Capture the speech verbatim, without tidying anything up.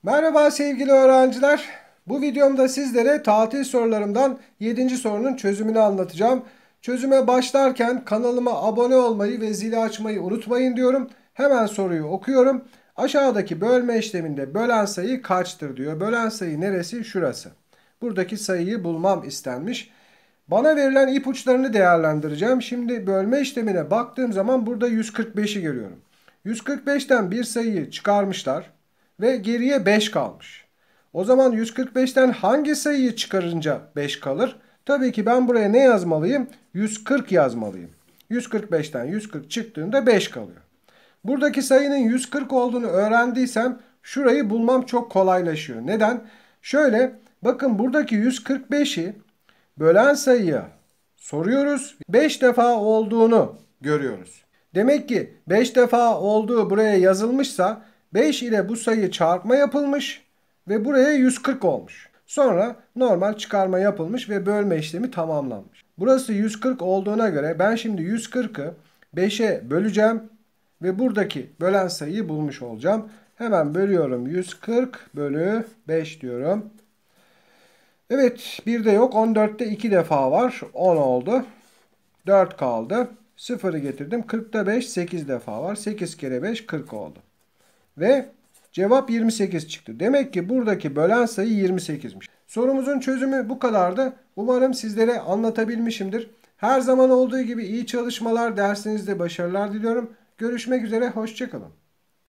Merhaba sevgili öğrenciler. Bu videomda sizlere tatil sorularımdan yedinci sorunun çözümünü anlatacağım. Çözüme başlarken kanalıma abone olmayı ve zili açmayı unutmayın diyorum. Hemen soruyu okuyorum. Aşağıdaki bölme işleminde bölen sayı kaçtır diyor. Bölen sayı neresi? Şurası. Buradaki sayıyı bulmam istenmiş. Bana verilen ipuçlarını değerlendireceğim. Şimdi bölme işlemine baktığım zaman burada yüz kırk beşi görüyorum. yüz kırk beşten bir sayıyı çıkarmışlar ve geriye beş kalmış. O zaman yüz kırk beşten hangi sayıyı çıkarınca beş kalır? Tabii ki ben buraya ne yazmalıyım? yüz kırk yazmalıyım. yüz kırk beşten yüz kırk çıktığında beş kalıyor. Buradaki sayının yüz kırk olduğunu öğrendiysem şurayı bulmam çok kolaylaşıyor. Neden? Şöyle bakın, buradaki yüz kırk beşi bölen sayıya soruyoruz. beş defa olduğunu görüyoruz. Demek ki beş defa olduğu buraya yazılmışsa beş ile bu sayı çarpma yapılmış ve buraya yüz kırk olmuş. Sonra normal çıkarma yapılmış ve bölme işlemi tamamlanmış. Burası yüz kırk olduğuna göre ben şimdi yüz kırkı beşe böleceğim ve buradaki bölen sayıyı bulmuş olacağım. Hemen bölüyorum. yüz kırk bölü beş diyorum. Evet, bir de yok. on dörtte iki defa var. on oldu. dört kaldı. sıfırı getirdim. kırkta beş sekiz defa var. sekiz kere beş kırk oldu. Ve cevap yirmi sekiz çıktı. Demek ki buradaki bölen sayı yirmi sekizmiş. Sorumuzun çözümü bu kadardı. Umarım sizlere anlatabilmişimdir. Her zaman olduğu gibi iyi çalışmalar, dersinizde başarılar diliyorum. Görüşmek üzere, hoşça kalın.